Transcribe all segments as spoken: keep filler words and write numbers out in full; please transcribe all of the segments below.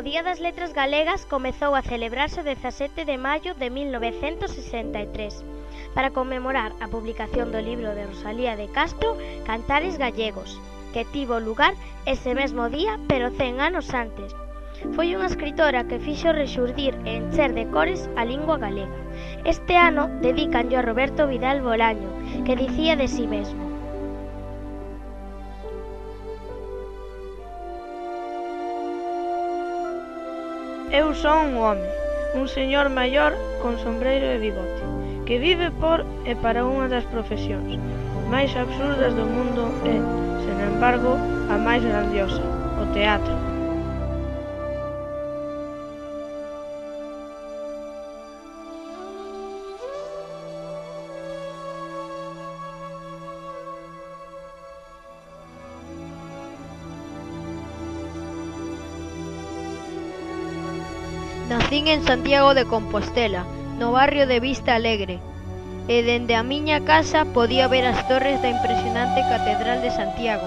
Día das Letras Galegas comezou a celebrarse o dezasete de maio de mil novecentos sesenta e tres para conmemorar a publicación do libro de Rosalía de Castro, Cantares Gallegos, que tivo lugar ese mesmo día, pero cen anos antes. Foi unha escritora que fixo rexurdir e encher de cores a lingua galega. Este ano dedícanllo a Roberto Vidal Bolaño, que dicía de si mesmo: Eu son un home, un señor maior con sombreiro e bigote, que vive por e para unha das profesións máis absurdas do mundo e, sen embargo, a máis grandiosa, o teatro. Nacín en Santiago de Compostela, no barrio de Vista Alegre, e dende a miña casa podía ver as torres da impresionante Catedral de Santiago.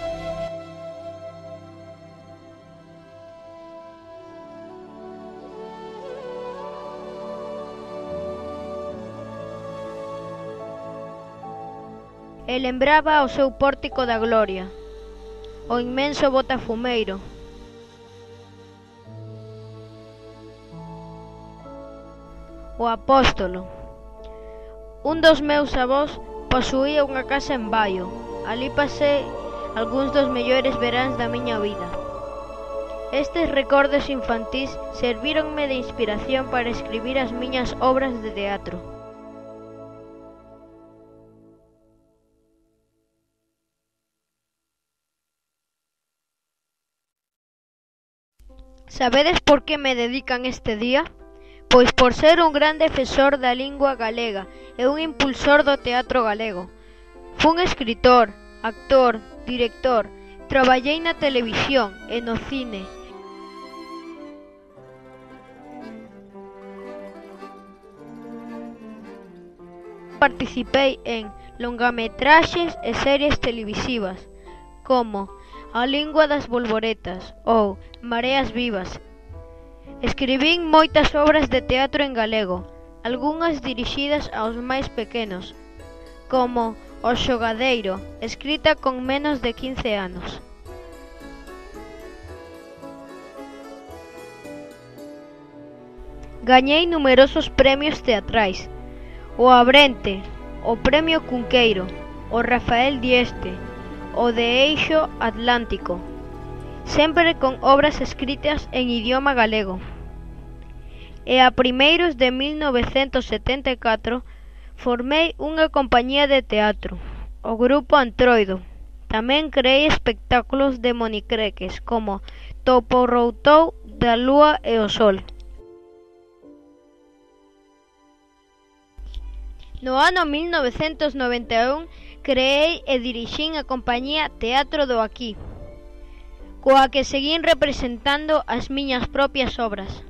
E lembraba o seu pórtico da Gloria, o inmenso Botafumeiro, o Apóstolo. Un dos meus avós posuía unha casa en Baio. Ali pasei algúns dos mellores veráns da miña vida. Estes recordos infantís servíronme de inspiración para escribir as miñas obras de teatro. Sabedes por que me dedican este día? Pois por ser un gran defensor da lingua galega e un impulsor do teatro galego. Fun escritor, actor, director, traballei na televisión e no cine. Participei en longametraxes e series televisivas como A lingua das bolboretas ou Mareas vivas. Escribín moitas obras de teatro en galego, algunhas dirixidas aos máis pequenos, como O xogadeiro, escrita con menos de quince anos. Gañei numerosos premios teatrais: o Abrente, o Premio Cunqueiro, o Rafael Dieste, o de Eixo Atlántico, sempre con obras escritas en idioma galego. E a primeiros de mil novecentos setenta e catro formei unha compañía de teatro, o Grupo Antroido. Tamén creei espectáculos de monicreques como Toporroutou da Lúa e o Sol. No ano mil novecentos noventa e un creei e dirixín a compañía Teatro do Aquí, coa que seguín representando as miñas propias obras.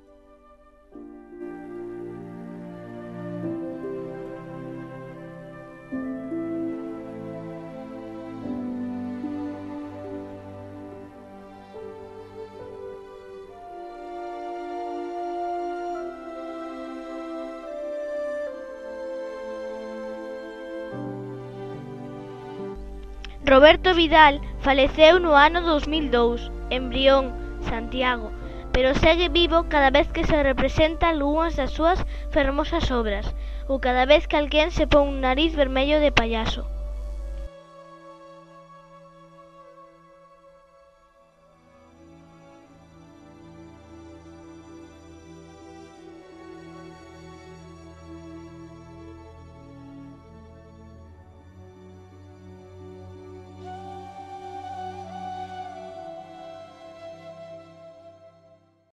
Roberto Vidal faleceu no ano dos mil dous, en Brión, Santiago, pero segue vivo cada vez que se representa algunhas das súas fermosas obras, ou cada vez que alguén se pon un nariz vermello de payaso.